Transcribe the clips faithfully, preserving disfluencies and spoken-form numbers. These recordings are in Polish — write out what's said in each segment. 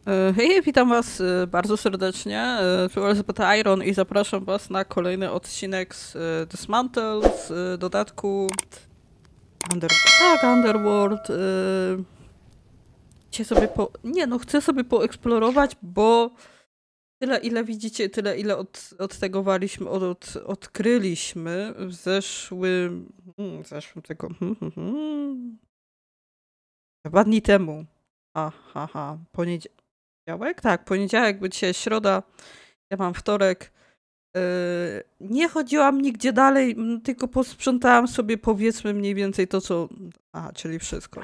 E, Hej, witam was e, bardzo serdecznie. E, Tu Elizabeth Iron i zapraszam was na kolejny odcinek z e, Dismantle, z e, dodatku Under... tak, Underworld. e, Chcę sobie po... Nie no, chcę sobie poeksplorować, bo tyle ile widzicie, tyle ile od, od tego waliśmy, od, od, odkryliśmy w zeszłym... Hmm, w zeszłym tego... Hmm, hmm, hmm. Dwa dni temu. Aha, ha, poniedziałek. Poniedziałek? Tak, poniedziałek, bo dzisiaj środa, ja mam wtorek. Yy, nie chodziłam nigdzie dalej, m, tylko posprzątałam sobie powiedzmy mniej więcej to, co... Aha, czyli wszystko.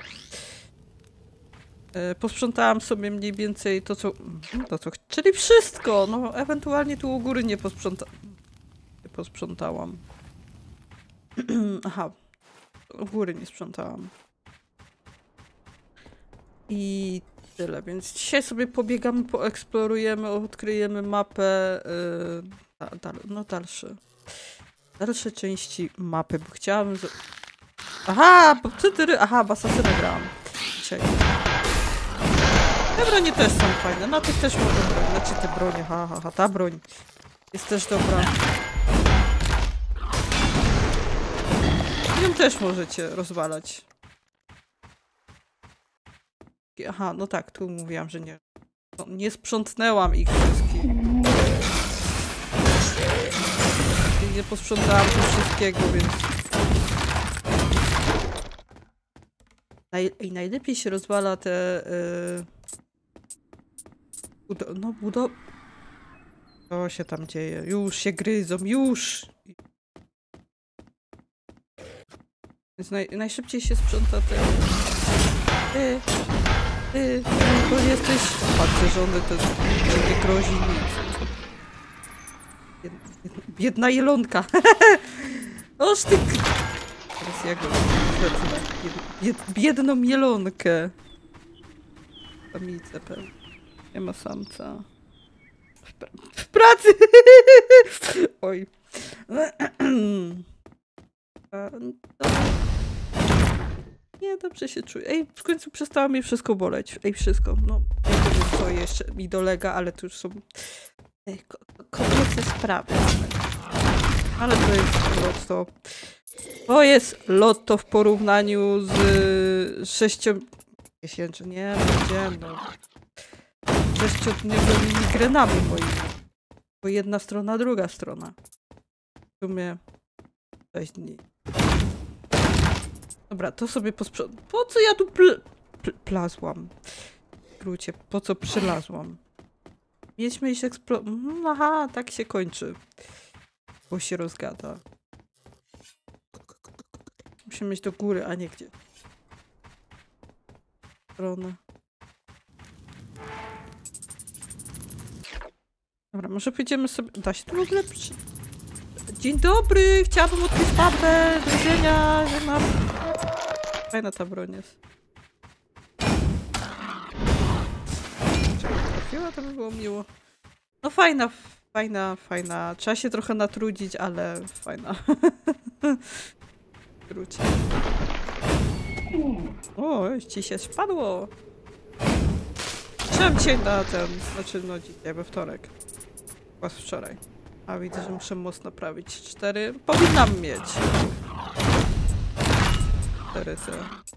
Yy, posprzątałam sobie mniej więcej to, co... To, co... Czyli wszystko! No, ewentualnie tu u góry nie posprząta... Nie posprzątałam. Aha, u góry nie sprzątałam. I... Tyle, więc dzisiaj sobie pobiegamy, poeksplorujemy, odkryjemy mapę, yy, da, da, no dalsze, dalsze części mapy, bo chciałabym... Z... Aha, bo ty, ty, aha, w Asasyna grałam dzisiaj. Te bronie też są fajne, na tych też mogę brać, znaczy te bronie, ha, ha, ha, ta broń jest też dobra. Ją też możecie rozwalać. Aha, no tak, tu mówiłam, że nie. No, nie sprzątnęłam ich wszystkich. I nie posprzątałam tu wszystkiego, więc... Naj... I najlepiej się rozwala te... Yy... Budo... No budo... Co się tam dzieje? Już się gryzą, już! Więc naj... najszybciej się sprząta te... Ty... Ty, to jesteś pancerzony, to ci nie grozi nic. Bied, biedna jelonka. Oż ty... Teraz jak bied, biedną jelonkę. Samicę pewnie. Nie ma samca. W, pra w pracy! Oj. A, no. Nie, dobrze się czuję. Ej, w końcu przestało mi wszystko boleć. Ej, wszystko. No, nie wiem, co jeszcze mi dolega, ale to już są... Ej, ko kobiece sprawy. Ale to jest lotto. To jest lotto w porównaniu z sześcio... miesięcznym. Nie, będzie, no. Sześciodniowymi migrenami moimi. Bo jedna strona, druga strona. W sumie... sześć dni. Dobra, to sobie posprzątam. Po co ja tu pl pl plazłam? W skrócie, po co przylazłam? Mieliśmy iść eksplo... Aha, tak się kończy. Bo się rozgada. Musimy iść do góry, a nie gdzie. Stronę. Dobra, może pójdziemy sobie... Da się tu w ogóle przy... Dzień dobry! Chciałabym odkryć mapę do widzenia, że mam... Fajna ta broń jest. Czego trafiła, to by było miło. No fajna, fajna, fajna. Trzeba się trochę natrudzić, ale fajna. Wróć. O, ci się spadło. Trzeba dzisiaj na ten, znaczy no dzisiaj, we wtorek. Was wczoraj. A widzę, że muszę most naprawić. Cztery. Powinnam mieć. Cztery te.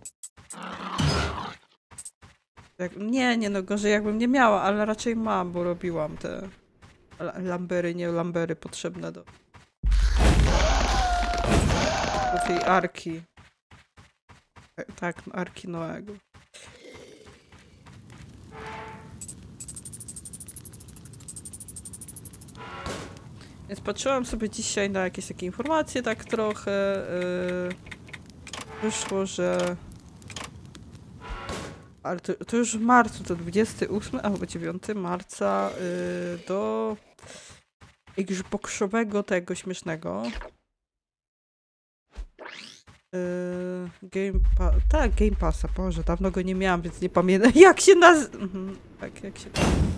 Jak, nie, nie no, gorzej jakbym nie miała, ale raczej mam, bo robiłam te lambery, nie lambery potrzebne do, do tej arki. Tak, arki Noego. Więc patrzyłam sobie dzisiaj na jakieś takie informacje, tak trochę. Yy, wyszło, że... Ale to, to już w marcu, to dwudziestego ósmego albo dziewiątego marca yy, do Xboxowego tego śmiesznego. Yy, Game Pass. Tak, Game Passa, Boże, dawno go nie miałam, więc nie pamiętam jak się nazywa. Mhm, tak, jak się...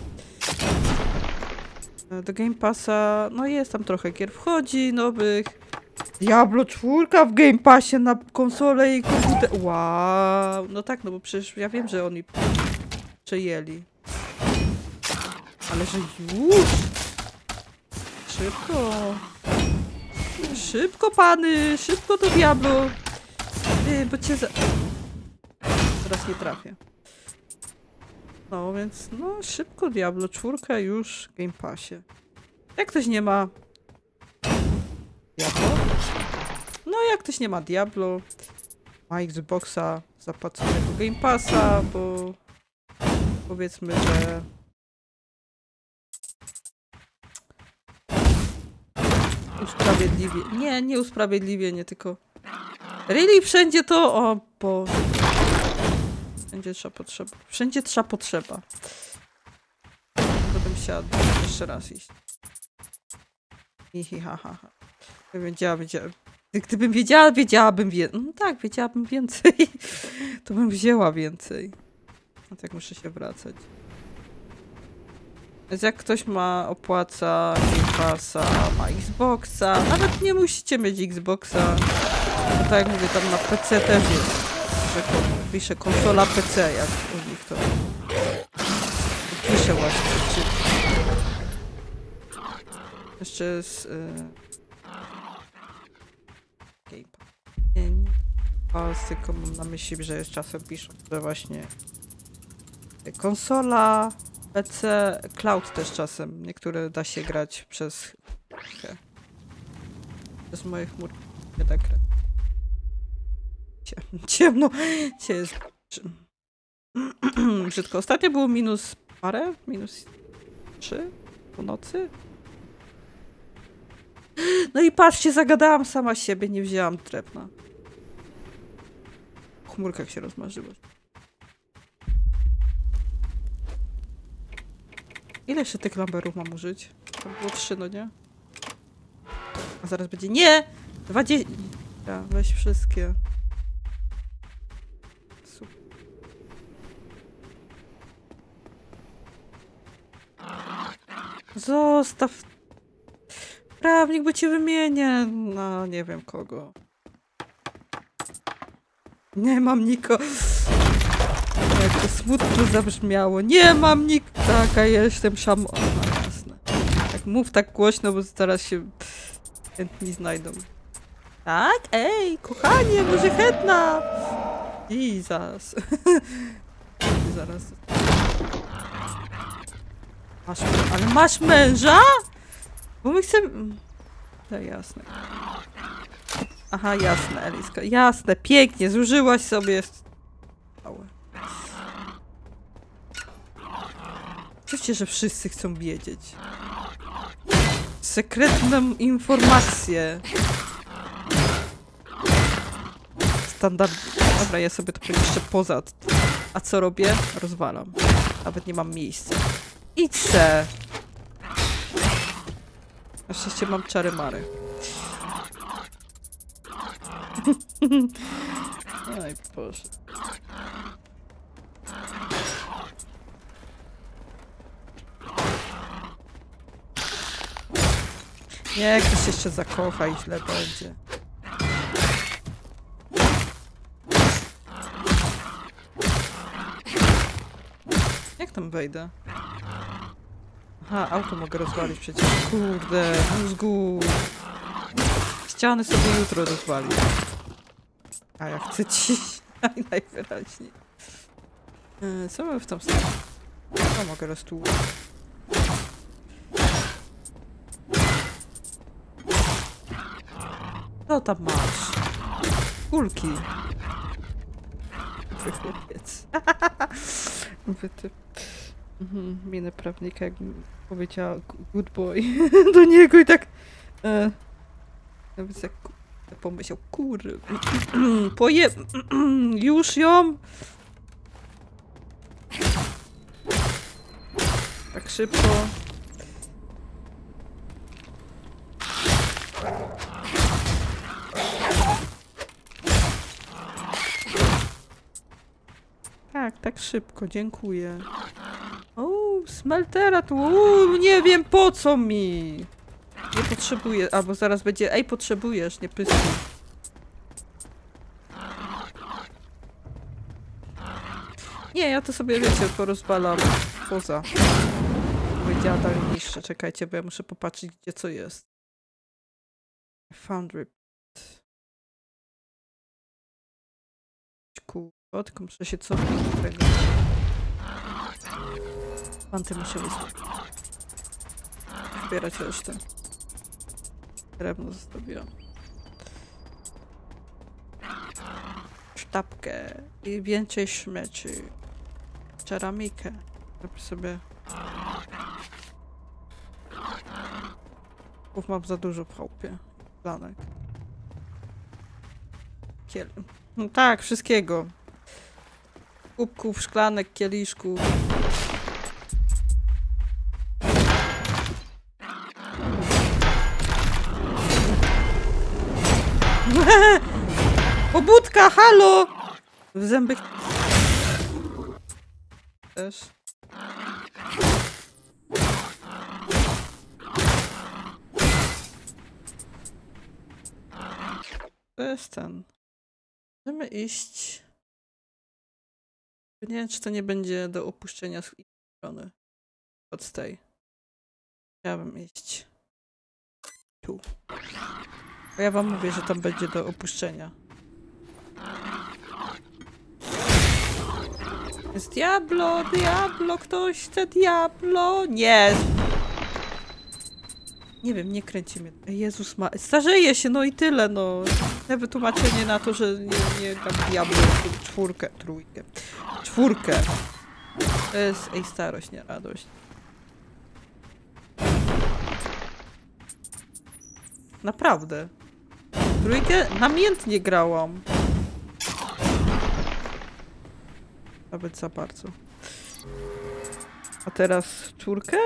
Do Game Passa, no jest tam trochę gier wchodzi, nowych. Diablo cztery w Game Passie na konsolę i komputer. Wow, no tak, no bo przecież ja wiem, że oni przejęli. Ale że już! Szybko! Szybko, pany! Szybko do Diablo! Ty, bo cię za... Teraz nie trafię. No, więc no, szybko Diablo. Czwórka już w Game Passie. Jak ktoś nie ma... Diablo? No, jak ktoś nie ma Diablo, ma Xboxa zapłaconego Game Passa, bo... Powiedzmy, że... Usprawiedliwie. Nie, nie usprawiedliwienie, tylko... Really? Wszędzie to... O, bo... Wszędzie trzeba potrzeba. Wszędzie trzeba potrzeba. Potem siadł. Jeszcze raz iść. Hihi, ha, ha, ha. Gdybym wiedziała, wiedziała... Gdybym wiedziała, wiedziałabym więcej. No tak, wiedziałabym więcej. To bym wzięła więcej. No tak muszę się wracać. Więc jak ktoś ma, opłaca Game Passa, ma Xboxa, nawet nie musicie mieć Xboxa. Bo tak jak mówię, tam na P C też jest, że pisze konsola P C, jak u nich to pisze właśnie. Czy... Jeszcze jest yy... Game Pass. Nie, nie Pass, tylko mam na myśli, że jest czasem piszą, że właśnie konsola, P C, cloud też czasem. Niektóre da się grać przez he, przez moje chmurki. Nie tak grać. Ciemno. Cię jest... Brzydko. Ostatnio było minus parę? Minus trzy? Po nocy? No i patrzcie, zagadałam sama siebie, nie wzięłam drewna. W chmurkach się rozmarzyło. Ile jeszcze tych lamberów mam użyć? To było trzy, no nie? A zaraz będzie... Nie! Dwadzieścia... Ja, weź wszystkie. Super. Zostaw... Prawnik, bo cię wymienię. No, nie wiem kogo. Nie mam nikogo. Jak to smutno zabrzmiało. Nie mam nik... Tak, a ja jestem szam... O, no, jasne. Tak mów tak głośno, bo zaraz się chętni znajdą. Tak? Ej, kochanie, może chętna! I zaraz. Zaraz. Masz... Ale masz męża? Bo my chcemy... No jasne. Aha, jasne, Eliska. Jasne, pięknie, zużyłaś sobie... Całe. Oczywiście, że wszyscy chcą wiedzieć. Sekretną informację. Standard... Dobra, ja sobie to jeszcze poza... A co robię? Rozwalam. Nawet nie mam miejsca. Idź se! Na szczęście mam czary mary. Oj, Boże. Nie, ktoś jeszcze zakocha i źle będzie. Jak tam wejdę? Aha, auto mogę rozwalić przecież. Kurde, mózgu. Ściany sobie jutro rozwalić. A ja chcę ci najwyraźniej. Yy, co mamy w tą stronę? No, mogę roztłuć. Co tam masz? Kulki. Chłopiec. Wytyp. Mhm, minę prawnika, jakbym powiedziała good boy do niego i tak... E, nawet jak pomyślał, kur... Poje... Już ją? Tak szybko. Tak, tak szybko, dziękuję. O, smeltera tu, o, nie wiem po co mi. Nie potrzebuję, albo zaraz będzie, ej, potrzebujesz, nie pyskuj. Nie, ja to sobie, wiecie, porozwalam poza. powiedziała dalej niższe. Czekajcie, bo ja muszę popatrzeć, gdzie co jest. Foundry. Kurwa, tylko muszę się cofnąć do tego. Panty muszę wysłać. Zbierać resztę. Drewno zostawiłam. Sztabkę i więcej śmieci. Ceramikę. Robię sobie. Uf, mam za dużo w chałupie. Planek. Kiel. No tak, wszystkiego. Kubków, szklanek, kieliszków. Pobudka, halo! W zęby... Też. To jest ten. Możemy iść... Nie wiem, czy to nie będzie do opuszczenia z innej strony. Od tej. Chciałabym iść. Tu. Bo ja wam mówię, że tam będzie do opuszczenia. Jest Diablo, Diablo, ktoś chce Diablo? Nie! Nie wiem, nie kręci mnie. Jezus ma... Starzeje się, no i tyle, no. Te wytłumaczenie na to, że nie, nie gram Diablo, czwórkę, trójkę. Czwórkę. To jest... Ej, starość, nie radość. Naprawdę. Trójkę namiętnie grałam. Nawet za bardzo. A teraz czwórkę?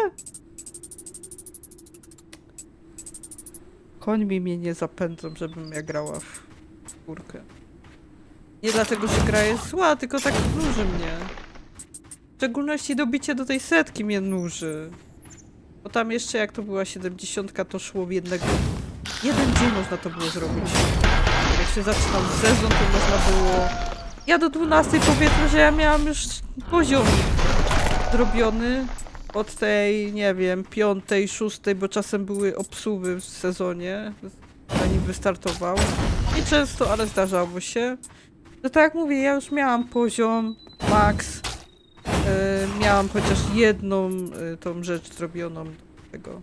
Końmi mnie nie zapędzą, żebym ja grała w czwórkę. Nie dlatego, że gra jest zła, tylko tak nuży mnie. W szczególności dobicie do tej setki mnie nuży. Bo tam jeszcze jak to była siedemdziesiątka, to szło w jednego... Jeden dzień można to było zrobić. Jak się zaczynał sezon, to można było... Ja do dwunastej powiedzmy, że ja miałam już poziom zrobiony. Od tej, nie wiem, piątej, szóstej, bo czasem były obsuwy w sezonie, zanim wystartował. Nie często, ale zdarzało się. No tak jak mówię, ja już miałam poziom max. Yy, miałam chociaż jedną yy, tą rzecz zrobioną do tego.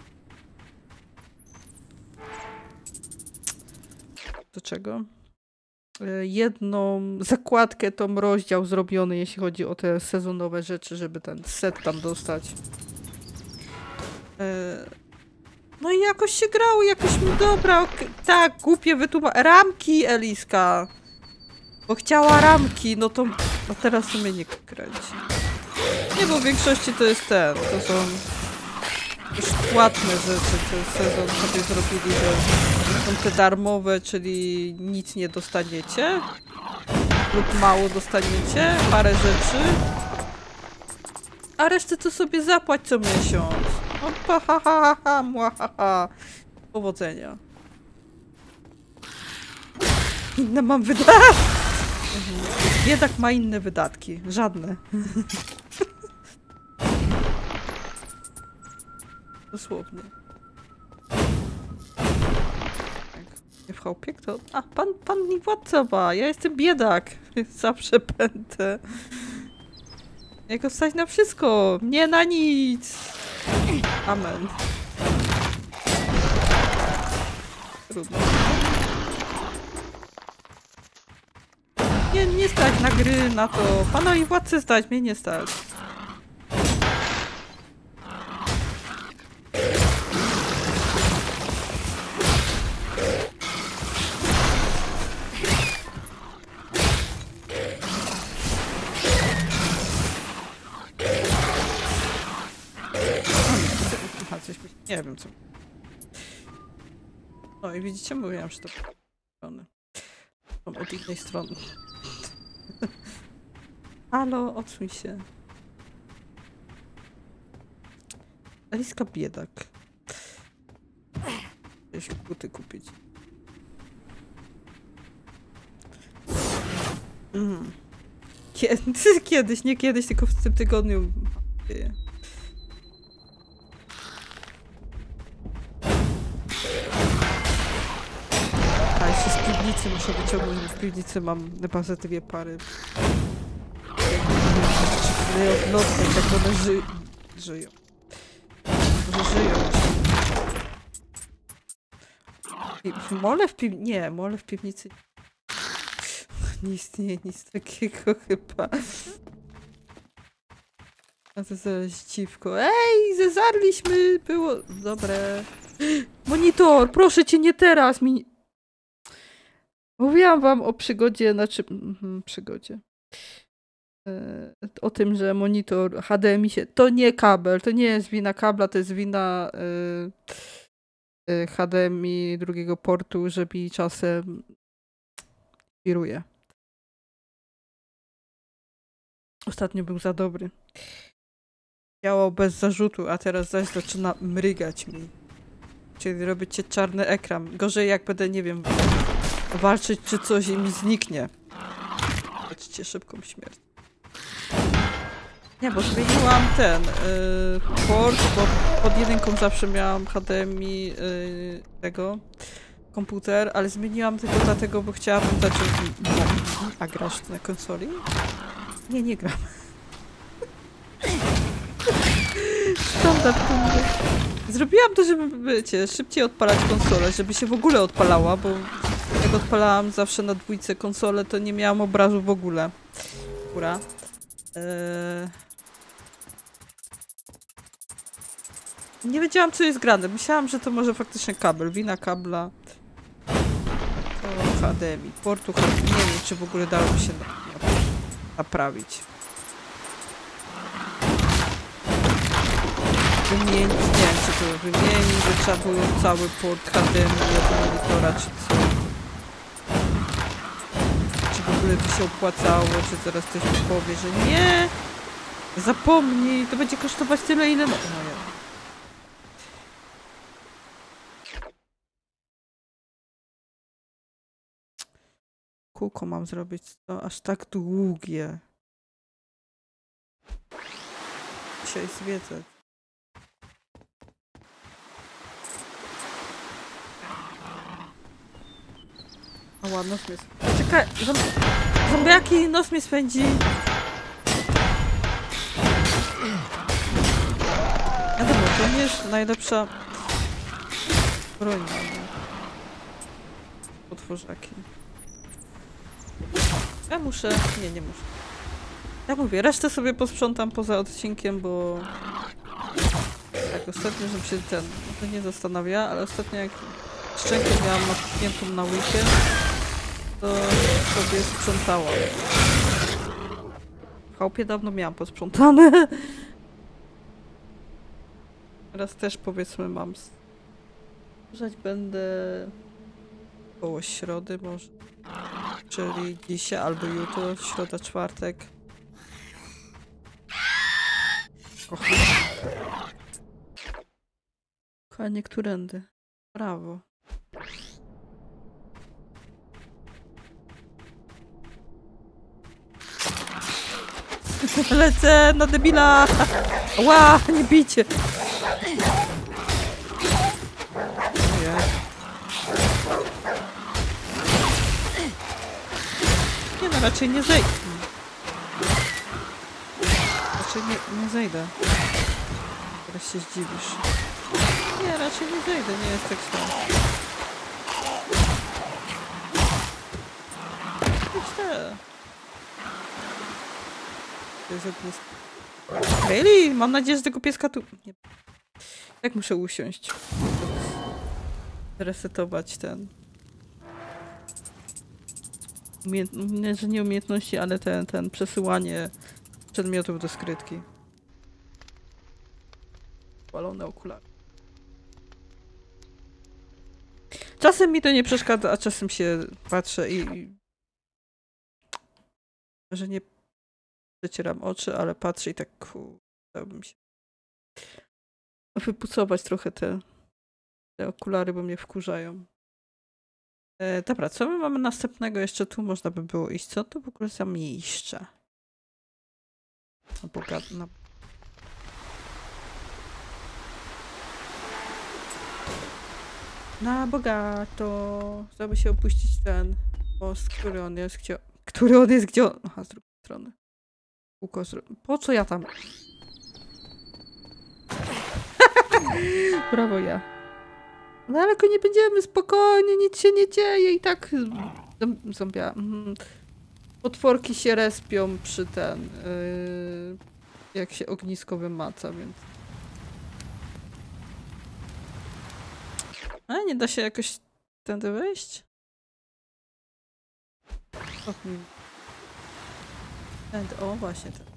Do czego? Yy, jedną zakładkę, tą rozdział zrobiony, jeśli chodzi o te sezonowe rzeczy, żeby ten set tam dostać. Yy, no i jakoś się grało, jakoś mi dobra, okay. Tak, głupie wytłumaczenie. Ramki, Eliska! Bo chciała ramki, no to... A teraz to mnie nie kręci. Nie, bo w większości to jest ten, to są już płatne rzeczy, ten sezon sobie zrobili, że są te darmowe, czyli nic nie dostaniecie lub mało dostaniecie, parę rzeczy, a resztę to sobie zapłać co miesiąc. Opa, ha, ha, ha, ha, mła, ha, ha. Powodzenia. Inne mam wydatki. Biedak ma inne wydatki. Żadne. Dosłownie. Nie w chałupie? Kto? A, pan, pan mi władca ma. Ja jestem biedak. Zawsze będę. Jego stać na wszystko. Nie na nic. Amen. Trudno. Nie, nie stać na gry, na to. Pana i władcy stać, mnie nie stać. Aha, coś... Nie wiem co. No i widzicie, mówiłam, że to... Od innej strony. Halo, odsuń się. Eliska biedak. Jakieś buty kupić. Mm. Kiedy, kiedyś, nie kiedyś, tylko w tym tygodniu. Jeszcze muszę wyciągnąć, bo w piwnicy mam na bazę dwie pary. Odlotne, jak one ży... żyją. Może żyją. I mole w piwnicy... Nie, mole w piwnicy... Nie istnieje nic takiego chyba. A to zaraz dziwko. Ej, zezarliśmy! Było... Dobre. Monitor, proszę cię, nie teraz! Mi... Mówiłam wam o przygodzie, znaczy... Mhm, przygodzie. O tym, że monitor H D M I się... To nie kabel, to nie jest wina kabla, to jest wina yy, H D M I drugiego portu, że mi czasem wiruje. Ostatnio był za dobry. Działał bez zarzutu, a teraz zaś zaczyna mrygać mi. Czyli robicie czarny ekran. Gorzej jak będę, nie wiem, walczyć czy coś i mi zniknie. Zobaczcie szybką śmierć. Nie, bo zmieniłam ten yy, port, bo pod jedynką zawsze miałam H D M I yy, tego komputer, ale zmieniłam tylko dlatego, bo chciałabym zacząć... A grasz na konsoli? Nie, nie gram. Standard. Zrobiłam to, żeby, wiecie, szybciej odpalać konsolę, żeby się w ogóle odpalała, bo jak odpalałam zawsze na dwójce konsolę, to nie miałam obrazu w ogóle. Ura. Eee... Nie wiedziałam, co jest grane. Myślałam, że to może faktycznie kabel. Wina kabla. To H D M I. Portu H D M I. Nie wiem, czy w ogóle dałoby się na, na, naprawić. Wymienić, nie wiem, czy to wymienić, że trzeba było cały port H D M I od monitora, czy co. Czy w ogóle by się opłacało, czy zaraz ktoś mi powie, że nie, zapomnij, to będzie kosztować tyle, ile... No, no ja. Kółko mam zrobić, to aż tak długie. Dzisiaj zwiedzać. O, nos mnie... Czekaj, zomb... zombiaki, nos mnie spędzi. Wiadomo, to nie jest najlepsza broń na potworzaki. Ja muszę... Nie, nie muszę. Ja mówię, resztę sobie posprzątam poza odcinkiem, bo... Tak, ostatnio, żeby się ten... To nie zastanawia, ale ostatnio jak szczękę miałam napuchniętą na weekend, to sobie sprzątałam. W chałupie dawno miałam posprzątane. Teraz też powiedzmy mam... Sprzedać będę... Koło środy może. Czyli dzisiaj albo jutro, środa, czwartek. Kochanie, którędy? Brawo. Lecę na debila! Ła, nie bijcie! Nie. Nie no, raczej nie zejdę. Raczej nie, nie zejdę. Teraz się zdziwisz. Nie, raczej nie zejdę, nie jest tak źle. Źle. To jest ognisko. Really? Mam nadzieję, że tego pieska tu... Nie. Jak muszę usiąść? Resetować ten... Umiejęt... Nie, że nie umiejętności, ale ten, ten przesyłanie przedmiotów do skrytki. Palone okulary. Czasem mi to nie przeszkadza, a czasem się patrzę i... Że nie przecieram oczy, ale patrzę i tak ku... Dałbym się wypucować trochę te, te okulary, bo mnie wkurzają. E, dobra, co my mamy następnego? Jeszcze tu można by było iść. Co to w ogóle za miejsce? Na bogato. Na... na bogato. Żeby się opuścić ten... O, z który on jest, gdzie... Który on jest, gdzie on... Aha, z drugiej strony. Kółko z... Po co ja tam... Brawo ja. No ale go nie będziemy, spokojnie, nic się nie dzieje i tak... Zombia. Mhm. Potworki się respią przy ten... Yy, jak się ognisko wymaca, więc... A nie da się jakoś tędy wejść? O, tędy, o właśnie. Ten.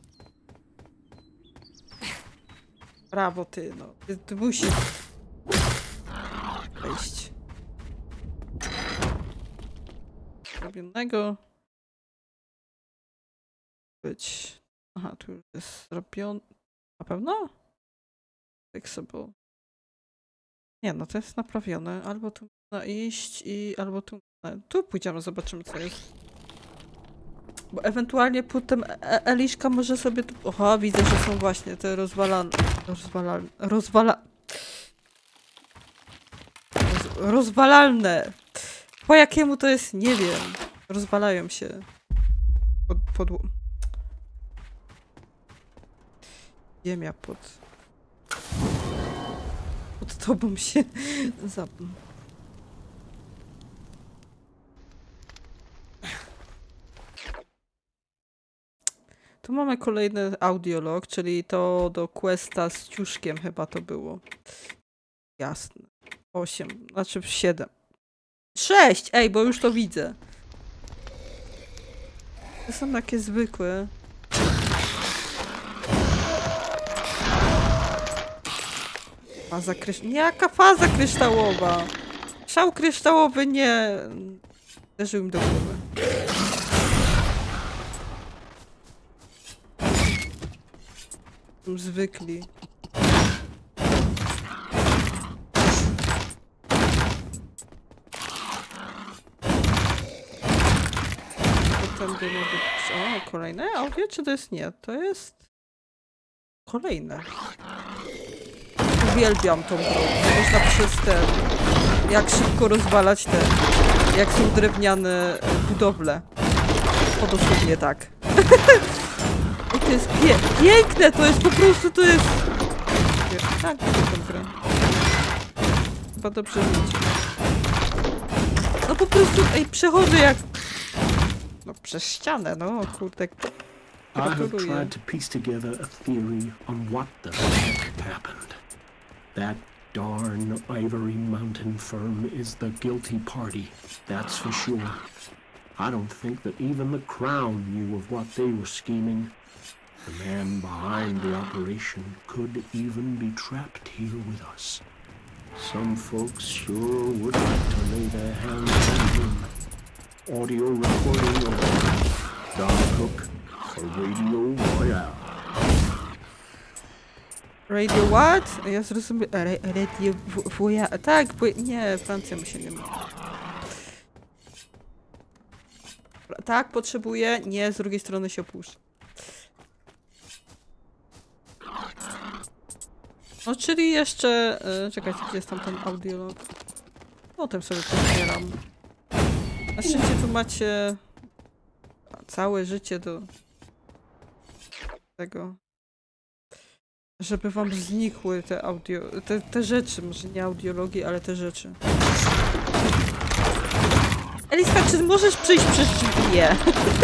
Brawo ty, no. Ty, ty musisz wejść. Zrobionego. Być. Aha, tu już jest zrobione. Na pewno? Fixable. Nie, no to jest naprawione. Albo tu można iść i albo tu... Tu pójdziemy, zobaczymy co jest. Bo ewentualnie potem e Eliszka może sobie tu... Oha, widzę, że są właśnie te rozwalane... Rozwalalne... Rozwala... Roz... Rozwalalne! Po jakiemu to jest? Nie wiem. Rozwalają się. Pod... pod... Ziemia pod... Pod tobą się... Zap... Tu mamy kolejny audiolog, czyli to do questa z ciuszkiem chyba to było. Jasne. Osiem, znaczy siedem. Sześć! Ej, bo już to widzę. To są takie zwykłe. Faza kryształowa. Jaka faza kryształowa? Szał kryształowy nie... Uderzył mi do głowy. Zwykli. Potem by mogło być... O, kolejne audio? Czy to jest nie? To jest... Kolejne. Uwielbiam tą drogę. Można przez te... Jak szybko rozwalać te... Jak są drewniane budowle. O, dosłownie tak. I to jest pie piękne, to jest po prostu, to jest... Tak, to jest grę. Chyba dobrze widzieć. No po prostu, ej, przechodzę jak... No przez ścianę, no kurde. I have tried to piece together a theory on what the heck happened. That darn Ivory Mountain firm is the guilty party, that's for sure. I don't think that even the Crown knew of what they were scheming. The man behind the operation could even be trapped here with us. Some folks sure would like to lay their hands on him. Audio recording of Don Cook for Radio Royale. Radio what? Ja zrozumiem. Radio Royale. Tak, bo... Nie, Francja mi się nie mówi. Tak, potrzebuję. Nie, z drugiej strony się opuszcza. No, czyli jeszcze... Yy, czekajcie, gdzie jest tam ten audiolog? Potem sobie pozbieram. Na szczęście tu macie... całe życie do... tego... Żeby wam znikły te audio... te, te rzeczy. Może nie audiologii, ale te rzeczy. Eliska, czy możesz przyjść przez drzwi? Nie.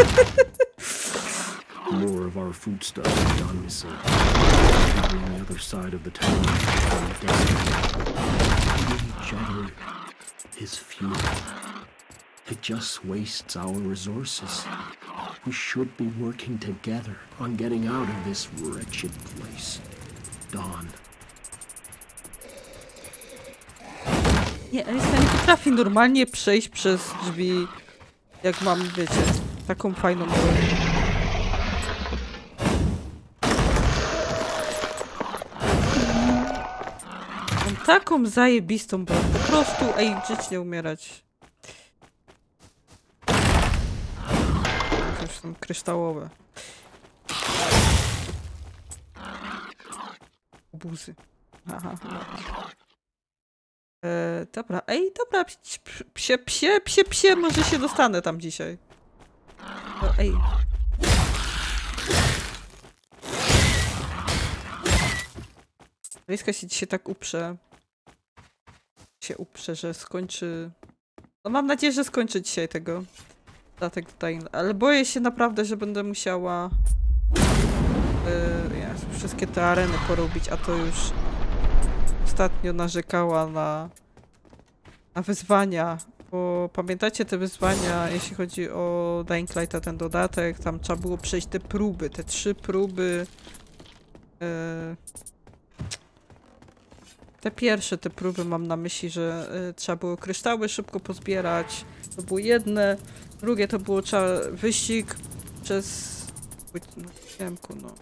More of our foodstuffs have gone missing. On the other side of the town, on the desert, each other is fuel. It just wastes our resources. We should be working together on getting out of this wretched place. Dawn. Nie, Eliska nie potrafi normalnie przejść przez drzwi, jak mam, wiecie, taką fajną broń. Mam taką zajebistą broń, po prostu, ej, żyć nie umierać. To już są kryształowe. Obuzy. Aha, aha. E, dobra, ej, dobra, psie, psie, psie, psie, może się dostanę tam dzisiaj. No, ej. Wejska się dzisiaj tak uprze. Się uprze, że skończy... No mam nadzieję, że skończy dzisiaj tego. Datek tutaj, ale boję się naprawdę, że będę musiała yy, ja, wszystkie te areny porobić, a to już ostatnio narzekała na, na wyzwania, bo pamiętacie te wyzwania, jeśli chodzi o Dying Lighta, ten dodatek, tam trzeba było przejść te próby, te trzy próby. Yy, te pierwsze te próby mam na myśli, że yy, trzeba było kryształy szybko pozbierać, to było jedne. Drugie to było trzeba wyścig przez... Ziemku, no.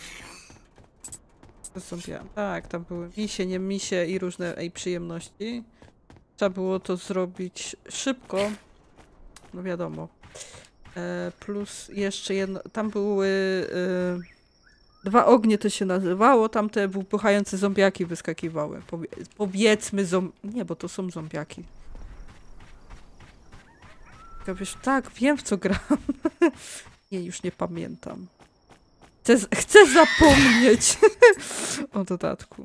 Zrobiłam. Tak, tam były misie, nie misie i różne ej, przyjemności. Trzeba było to zrobić szybko. No wiadomo. E, plus jeszcze jedno... Tam były... E, dwa ognie to się nazywało. Tam te wybuchające zombiaki wyskakiwały. Powie, powiedzmy zom... Nie, bo to są zombiaki. Wiesz, tak, wiem w co gram. Nie, już nie pamiętam. Chcę, chcę zapomnieć o dodatku.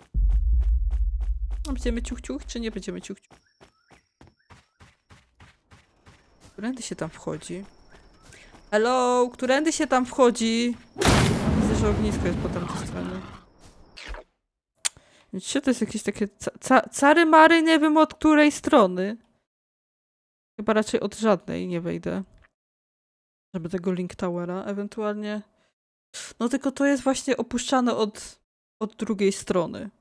Będziemy ciuch-ciuch, czy nie będziemy ciuch-ciuch? Którędy się tam wchodzi? Hello, którędy się tam wchodzi? Widzę, że ognisko jest po tamtej stronie. Czy to jest jakieś takie ca ca cary-mary, nie wiem od której strony. Chyba raczej od żadnej nie wejdę. Żeby tego Link Towera, ewentualnie... No tylko to jest właśnie opuszczane od, od drugiej strony.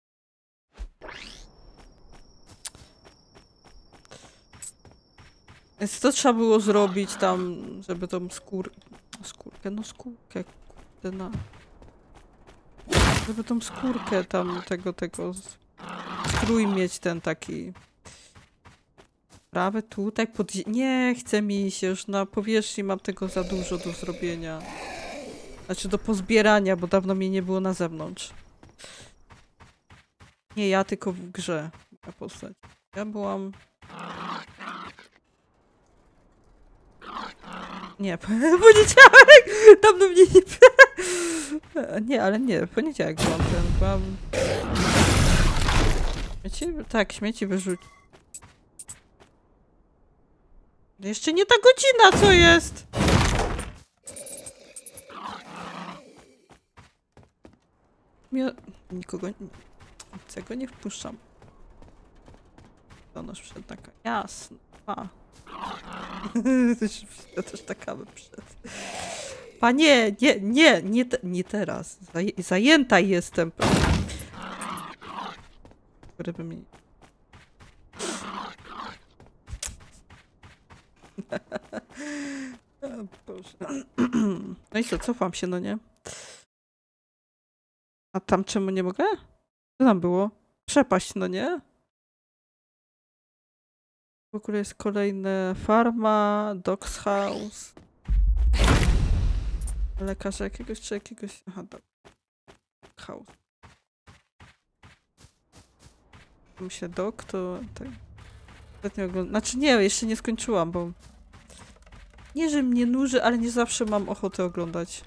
Więc to trzeba było zrobić tam, żeby tą skór... skórkę, no skórkę, kurde, na... Żeby tą skórkę tam tego, tego... strój mieć ten taki... Prawy tutaj pod... Nie, chce mi się, już na powierzchni mam tego za dużo do zrobienia. Znaczy do pozbierania, bo dawno mnie nie było na zewnątrz. Nie ja, tylko w grze. Moja postać. Ja byłam... Nie, poniedziałek! Dawno mnie nie... Nie, ale nie, poniedziałek byłam ten, byłam... Śmieci? Tak, śmieci wyrzuć. Jeszcze nie ta godzina, co jest? Ja nikogo... Obcego nie wpuszczam. To noż przed taka... Jasne. A. To też taka przed. Panie, nie, nie, nie, te, nie teraz. Zaj zajęta jestem. Żeby mi... O Boże. No i co, cofam się, no nie? A tam czemu nie mogę? Co tam było? Przepaść, no nie? W ogóle jest kolejne farma, dog's house. Lekarza jakiegoś czy jakiegoś... Aha, dog house. Myślę, dog to... Tak. Znaczy nie, jeszcze nie skończyłam, bo... Nie, że mnie nuży, ale nie zawsze mam ochotę oglądać.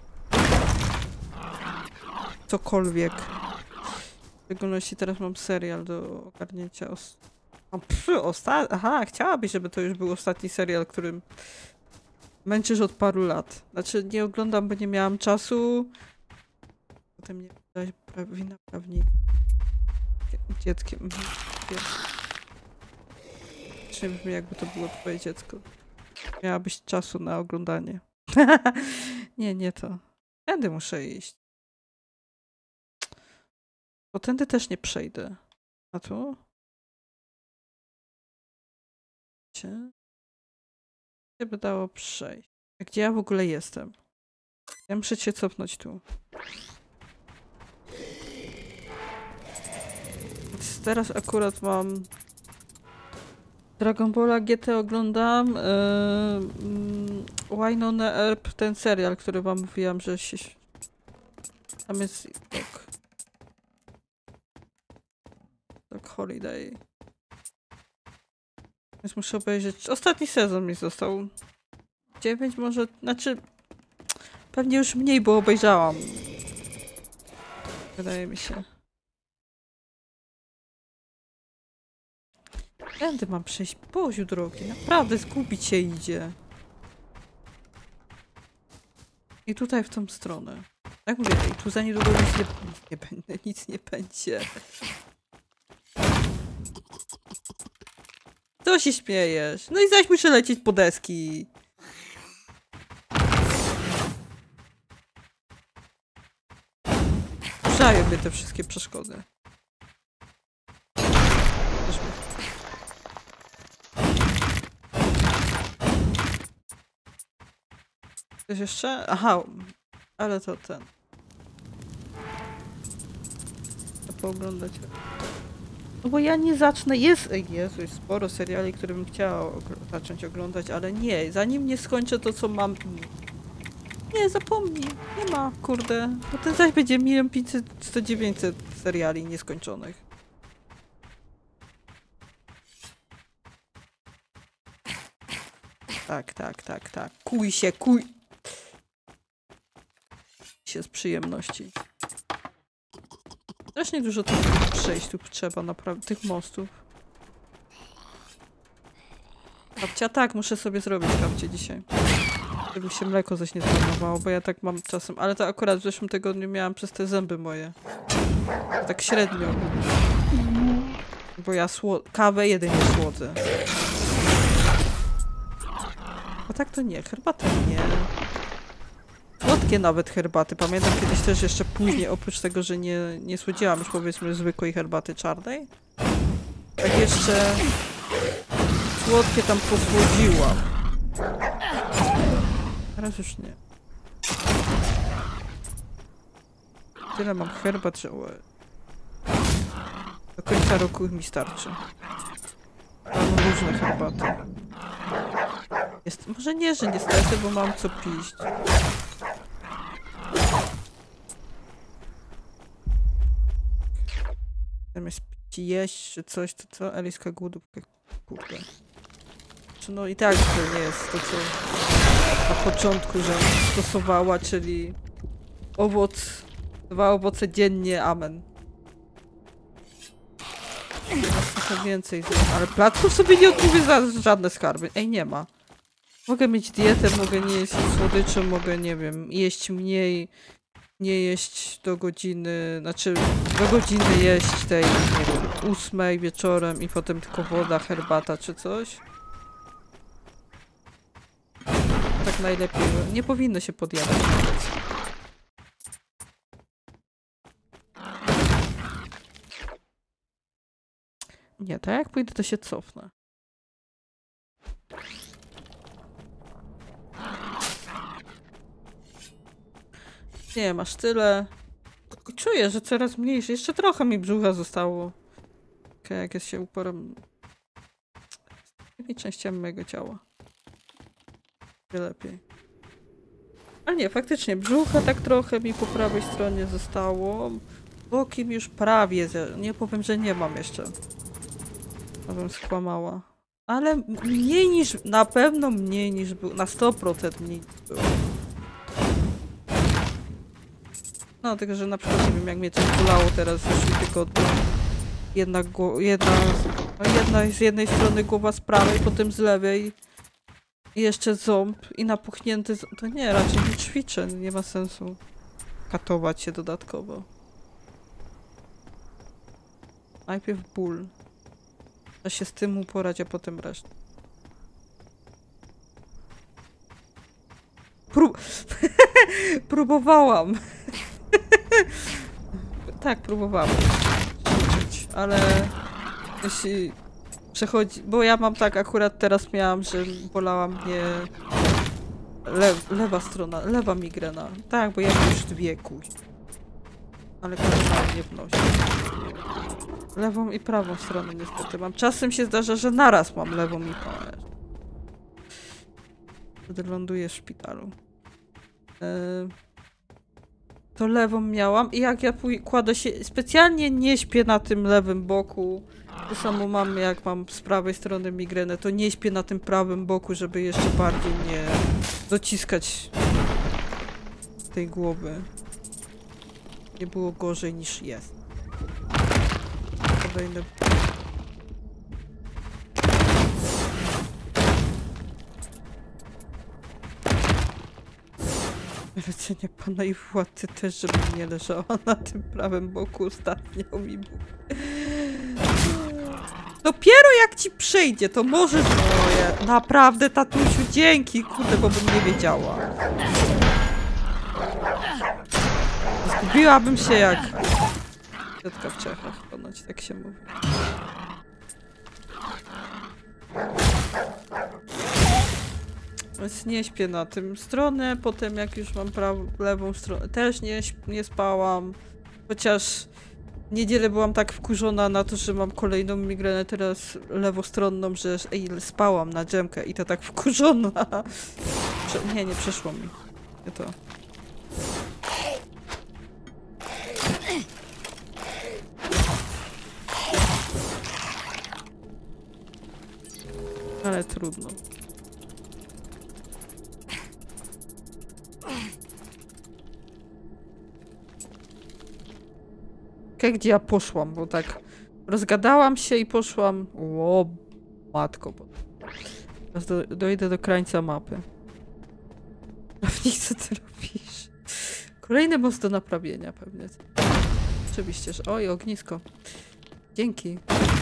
Cokolwiek. W szczególności teraz mam serial do ogarnięcia. Os o, pff, osta Aha, chciałabyś, żeby to już był ostatni serial, którym męczysz od paru lat. Znaczy nie oglądam, bo nie miałam czasu. Potem nie dać wina prawnika. Dzieckiem. Czy brzmi, jakby to było twoje dziecko. Miałabyś czasu na oglądanie. Nie, nie to. Tędy muszę iść. Bo tędy też nie przejdę. A tu? Gdzie? Gdzie by dało przejść? A gdzie ja w ogóle jestem? Ja muszę się cofnąć tu. Więc teraz akurat mam... Dragon Balla G T oglądam. Yy, Wynonna Earp, ten serial, który wam mówiłam, że się... Tam jest... Tak. Tak, Holiday. Więc muszę obejrzeć. Ostatni sezon mi został. Dziewięć może. Znaczy. Pewnie już mniej, bo obejrzałam. Wydaje mi się. Tędy mam przejść. Boziu drogi. Naprawdę zgubić się idzie. I tutaj w tą stronę. Jak mówię, i tu za niedługo nic nie, nic nie będzie. Nic nie będzie. Co się śmiejesz? No i zaś muszę lecieć po deski. Wrzają mnie te wszystkie przeszkody. Coś jeszcze? Aha, ale to ten. Chcę pooglądać. No bo ja nie zacznę. Jest, Jezu, jest sporo seriali, które bym chciała zacząć oglądać, ale nie. Zanim nie skończę to, co mam. Nie, zapomnij. Nie ma, kurde. Bo ten zaś będzie milion pięćset, sto dziewięćset seriali nieskończonych. Tak, tak, tak, tak. Kuj się, kuj. Się z przyjemności. Strasznie dużo tych przejść tu trzeba, naprawdę, tych mostów. Babcia, tak, muszę sobie zrobić babcie dzisiaj. Żeby się mleko zaś nie zmarnowało, bo ja tak mam czasem. Ale to akurat w zeszłym tygodniu miałam przez te zęby moje. Tak średnio. Bo ja sło- kawę jedynie słodzę. A tak to nie, herbatę nie. Słodkie nawet herbaty. Pamiętam kiedyś też jeszcze później, oprócz tego, że nie, nie słodziłam już powiedzmy zwykłej herbaty czarnej. Tak jeszcze słodkie tam posłodziłam. Teraz już nie. Tyle mam herbat, że do końca roku mi starczy. Mam różne herbaty. Jest, może nie, że niestety, bo mam co pić. Zamiast pić i jeść, czy coś, to co? Eliska głodówkę. Kurde. Czy no i tak to nie jest to, co na początku, że stosowała, czyli owoc, dwa owoce dziennie, amen. Trochę więcej zjem, ale placków sobie nie odmówię za żadne skarby. Ej, nie ma. Mogę mieć dietę, mogę nie jeść słodyczy, mogę, nie wiem, jeść mniej, nie jeść do godziny, znaczy do godziny jeść tej, nie wiem, ósmej wieczorem i potem tylko woda, herbata czy coś. Tak najlepiej. Nie powinno się podjadać. Nie, tak jak pójdę, to się cofnę. Nie, masz tyle. Czuję, że coraz mniejsze. Jeszcze trochę mi brzucha zostało. Okay, jak jest się uporem z tymi częściami mojego ciała. Lepiej. Ale nie, faktycznie, brzucha tak trochę mi po prawej stronie zostało. Boki mi już prawie, nie powiem, że nie mam jeszcze. Abym skłamała. Ale mniej niż, na pewno mniej niż był, na sto procent mniej niż było. No, tylko że na przykład, nie wiem, jak mnie coś bolało teraz w zeszłym tygodniu. Jedna, jedna, jedna z jednej strony głowa z prawej, potem z lewej. I jeszcze ząb i napuchnięty ząb. To nie, raczej nie ćwiczę, nie ma sensu katować się dodatkowo. Najpierw ból. Da się z tym uporać, a potem resztę. Prób... Próbowałam. Tak, próbowałam. Ćwiczyć, ale jeśli przechodzi... Bo ja mam tak, akurat teraz miałam, że bolała mnie le... lewa strona, lewa migrena. Tak, bo ja mam już dwie kuś. Ale każda nie wnosi. Lewą i prawą stronę niestety mam. Czasem się zdarza, że naraz mam lewą i prawą. Wtedy ląduję w szpitalu. Yy... to lewą miałam i jak ja kładę się, specjalnie nie śpię na tym lewym boku. To samo mam, jak mam z prawej strony migrenę, to nie śpię na tym prawym boku, żeby jeszcze bardziej nie dociskać tej głowy. Nie było gorzej niż jest. Kolejny... Lecenie pana i władcy też, żeby nie leżała na tym prawym boku ostatnio mi mówi. Dopiero jak ci przejdzie, to możesz moje. Naprawdę, tatusiu, dzięki, kurde, bo bym nie wiedziała. Zgubiłabym się jak... Ciotka w Czechach, ponoć tak się mówi. Więc nie śpię na tym stronę, potem jak już mam prawą, lewą stronę, też nie, nie spałam. Chociaż w niedzielę byłam tak wkurzona na to, że mam kolejną migrenę teraz lewostronną, że ej, spałam na dżemkę i to tak wkurzona. Prze nie, nie przeszło mi. Nie to. Ale trudno. Gdzie ja poszłam, bo tak rozgadałam się i poszłam. O, matko. Bo... Teraz do, dojdę do krańca mapy. Prawnik, co ty robisz? Kolejny most do naprawienia pewnie. Oczywiście, że... Oj, ognisko. Dzięki.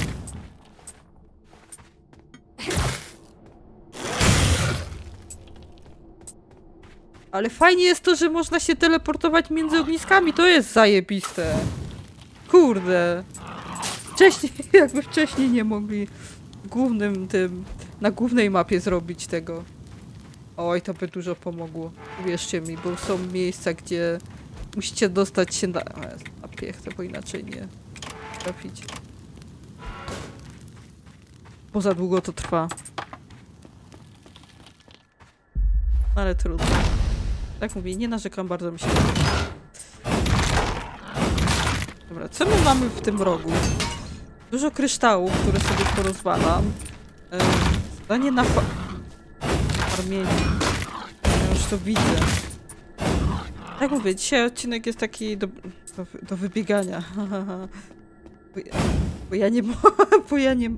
Ale fajnie jest to, że można się teleportować między ogniskami. To jest zajebiste. Kurde. Wcześniej, jakby wcześniej nie mogli głównym tym, na głównej mapie zrobić tego. Oj, to by dużo pomogło. Uwierzcie mi, bo są miejsca, gdzie musicie dostać się na, na piechtę, bo inaczej nie trafić. Bo za długo to trwa. Ale trudno. Tak mówię, nie narzekam, bardzo mi się podoba. Dobra, co my mamy w tym rogu? Dużo kryształów, które sobie porozwalam. Ehm, zadanie na fa... farmienie. Ja już to widzę. Tak mówię, dzisiaj odcinek jest taki do, do, do wybiegania. bo, ja, bo ja nie... bo ja nie...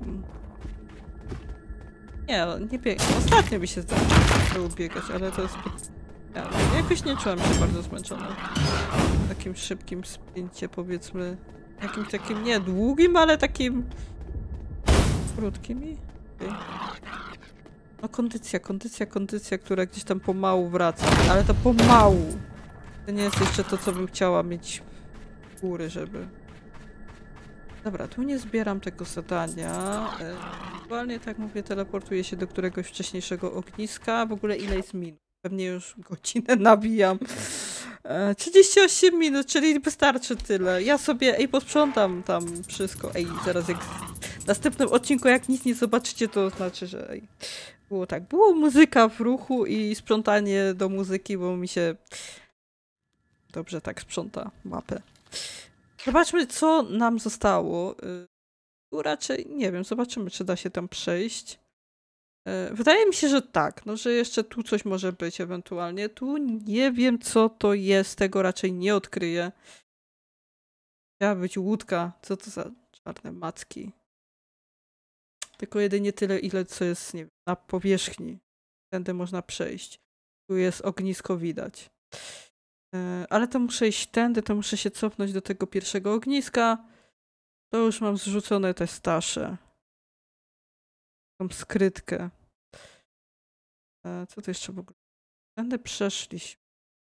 Nie, nie biegam. Ostatnio mi się zdarzyło biegać, ale to jest... Ja, jakoś nie czułam się bardzo zmęczona. Takim szybkim sprincie, powiedzmy. Jakimś takim, nie długim, ale takim... krótkim i... Okay. No kondycja, kondycja, kondycja, która gdzieś tam pomału wraca. Ale to pomału. To nie jest jeszcze to, co bym chciała mieć w góry, żeby... Dobra, tu nie zbieram tego zadania. Aktualnie, tak mówię, teleportuję się do któregoś wcześniejszego ogniska. W ogóle ile jest minut? Pewnie już godzinę nabijam. E, trzydzieści osiem minut, czyli wystarczy tyle. Ja sobie, ej, posprzątam tam wszystko. Ej, zaraz jak w następnym odcinku, jak nic nie zobaczycie, to znaczy, że ej, było tak. Było muzyka w ruchu i sprzątanie do muzyki, bo mi się dobrze tak sprząta mapę. Zobaczmy, co nam zostało. Tu raczej, nie wiem, zobaczymy, czy da się tam przejść. Wydaje mi się, że tak, no, że jeszcze tu coś może być ewentualnie. Tu nie wiem, co to jest, tego raczej nie odkryję. Miała być łódka. Co to za czarne macki? Tylko jedynie tyle, ile co jest, nie wiem, na powierzchni. Tędy można przejść. Tu jest ognisko widać. Ale to muszę iść tędy, to muszę się cofnąć do tego pierwszego ogniska. To już mam zrzucone te stasze. Tą skrytkę. Co to jeszcze w ogóle? Tędy przeszliśmy.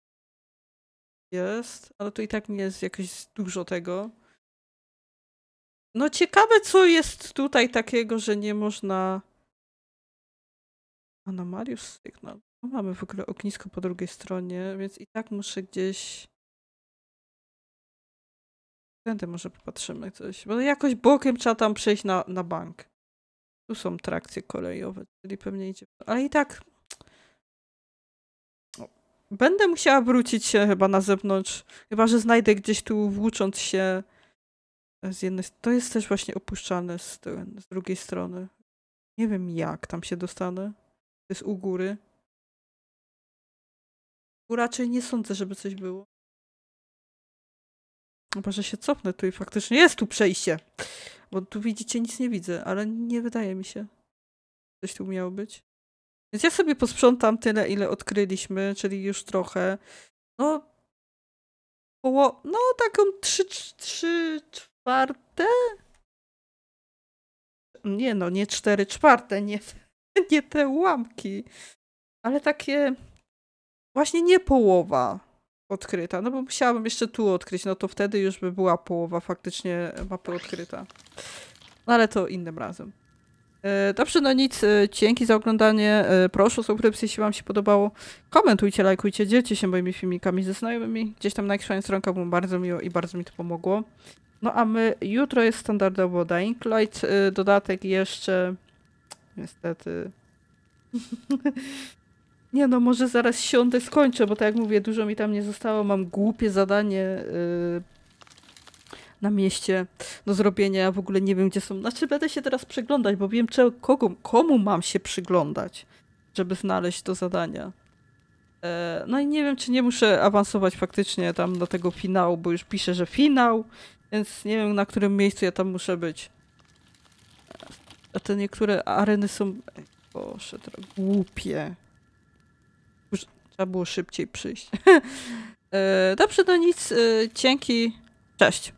Jest, ale to i tak nie jest jakieś dużo tego. No ciekawe, co jest tutaj takiego, że nie można... Anomalius Signal. No, mamy w ogóle ognisko po drugiej stronie, więc i tak muszę gdzieś... Tędy może popatrzymy coś, bo jakoś bokiem trzeba tam przejść na, na bank. Tu są trakcje kolejowe, czyli pewnie idzie... Ale i tak... O. Będę musiała wrócić się chyba na zewnątrz. Chyba, że znajdę gdzieś tu włócząc się z jednej... To jest też właśnie opuszczalne z, z drugiej strony. Nie wiem jak tam się dostanę. To jest u góry. Tu raczej nie sądzę, żeby coś było. Chyba, że się cofnę tu i faktycznie jest tu przejście. Bo tu widzicie, nic nie widzę, ale nie wydaje mi się. Coś tu miało być. Więc ja sobie posprzątam tyle, ile odkryliśmy, czyli już trochę. No, poło... no taką trzy, trzy czwarte? Nie no, nie cztery czwarte, nie, nie te ułamki. Ale takie właśnie nie połowa odkryta. No bo musiałabym jeszcze tu odkryć, no to wtedy już by była połowa faktycznie mapy odkryta. No ale to innym razem. Dobrze, no nic, dzięki za oglądanie, proszę o subskrypcję, jeśli wam się podobało, komentujcie, lajkujcie, dzielcie się moimi filmikami ze znajomymi, gdzieś tam na ekranie stronka, było bardzo miło i bardzo mi to pomogło. No a my, jutro jest standardowo Dying Light, dodatek jeszcze, niestety, nie no, może zaraz siądę, skończę, bo tak jak mówię, dużo mi tam nie zostało, mam głupie zadanie na mieście do zrobienia. Ja w ogóle nie wiem, gdzie są. Znaczy, będę się teraz przyglądać, bo wiem, czy, kogo, komu mam się przyglądać, żeby znaleźć to zadania. E, no i nie wiem, czy nie muszę awansować faktycznie tam do tego finału, bo już piszę, że finał, więc nie wiem, na którym miejscu ja tam muszę być. A te niektóre areny są... Boże, to głupie. Już trzeba było szybciej przyjść. e, dobrze, no nic. E, dzięki. Cześć.